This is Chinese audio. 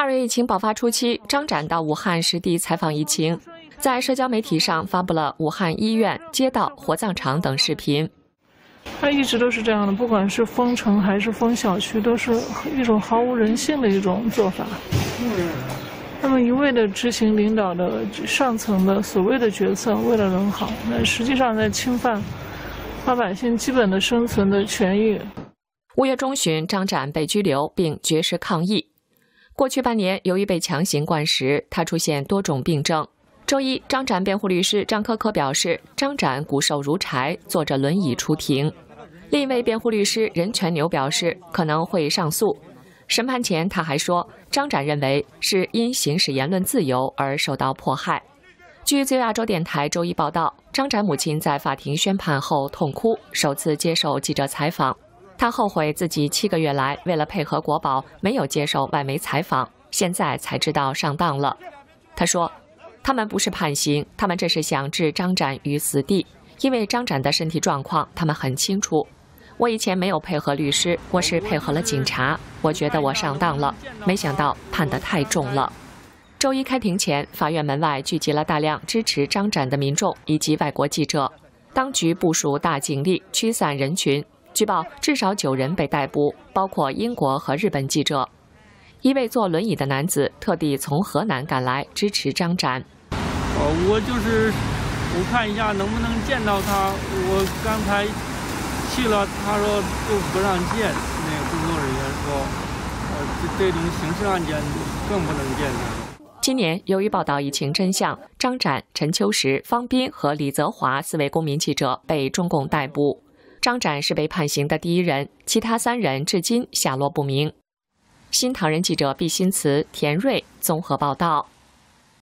2月疫情爆发初期，张展到武汉实地采访疫情，在社交媒体上发布了武汉医院、街道、火葬场等视频。 它一直都是这样的，不管是封城还是封小区，都是一种毫无人性的一种做法。他们一味地执行领导的上层的所谓的决策，为了人好，那实际上在侵犯老百姓基本的生存的权益。 5月中旬，张展被拘留并绝食抗议。过去半年，由于被强行灌食，他出现多种病症。周一，张展辩护律师张科科表示，张展骨瘦如柴，坐着轮椅出庭。另一位辩护律师任全牛表示，可能会上诉。审判前，他还说，张展认为是因行使言论自由而受到迫害。据自由亚洲电台周一报道，张展母亲在法庭宣判后痛哭，首次接受记者采访。他后悔自己7个月来为了配合国保没有接受外媒采访，现在才知道上当了。他说，他们不是判刑，他们这是想置张展于死地，因为张展的身体状况他们很清楚。我以前没有配合律师，我是配合了警察，我觉得我上当了，没想到判得太重了。周一开庭前，法院门外聚集了大量支持张展的民众以及外国记者，当局部署大警力驱散人群。据报，至少9人被逮捕，包括英国和日本记者。一位坐轮椅的男子特地从河南赶来支持张展。 我看一下能不能见到他。我刚才去了，他说就不让见。那个工作人员说，这种刑事案件更不能见他。 今年由于报道疫情真相，张展、陈秋实、方斌和李泽华4位公民记者被中共逮捕。张展是被判刑的第1人，其他3人至今下落不明。新唐人记者毕新慈、田瑞综合报道。